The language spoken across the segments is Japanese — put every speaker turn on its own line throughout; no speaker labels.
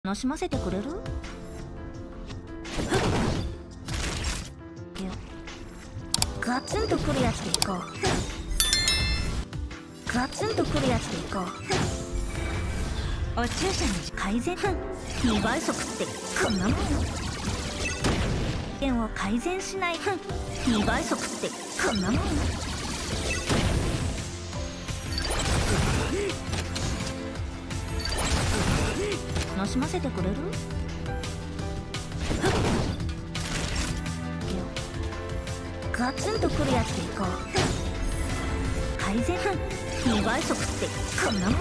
楽しませてくれる？ガツンとくるやつでいこう。ガツンとくるやつでいこう。お注射の改善2倍速ってこんなもんよ。を改善しない2倍速ってこんなもんよ。楽しませてくれる？ガツンとくるやつでいこう。改善2倍速ってこんなもんよ。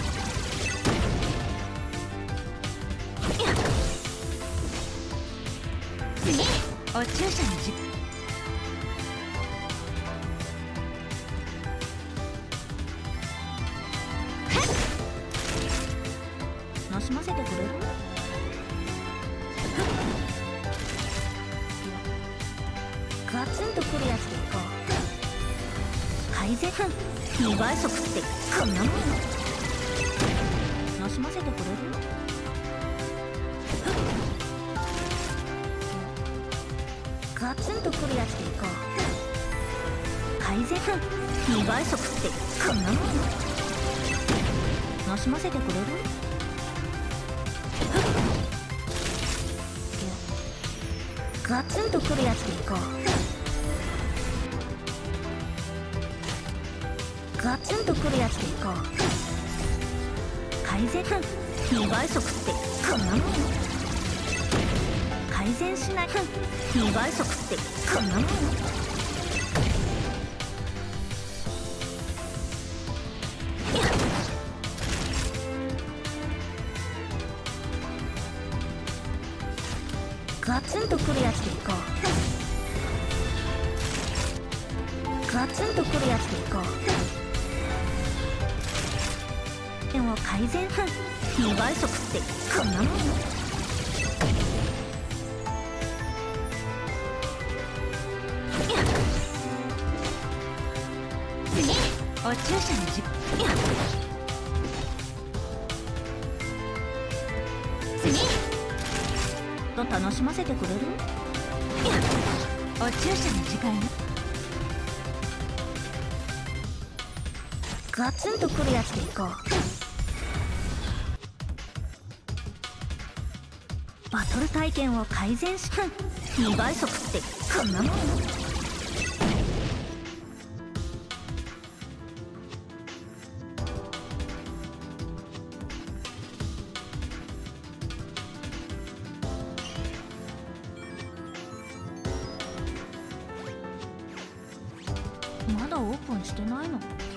次お注射の楽しませてくれる？ガツンとくるやつでいこう。改善2倍速ってこんなもんよ。楽しませてくれる？ガツンとくるやつでいこう。改善2倍速ってこんなもんよ。楽しませてくれる？ガツンとくるやつでいこう。ガツンとくるやつでいこう。改善2倍速ってこんなもんよ。改善しない2倍速ってこんなもんよ。ガツンとくるやつでいこう。ガツンとくるやつでいこう。でも改善2倍速ってこんなもんよ。次お注射の次と楽しませてくれる？お注射の時間よ。ガツンとくるやつでいこう。バトル体験を改善し2倍速ってこんなもんよ。まだオープンしてないの？